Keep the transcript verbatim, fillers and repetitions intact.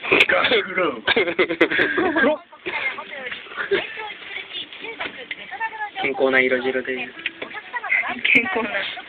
ガスグロー黒健康な色白で。 健康な。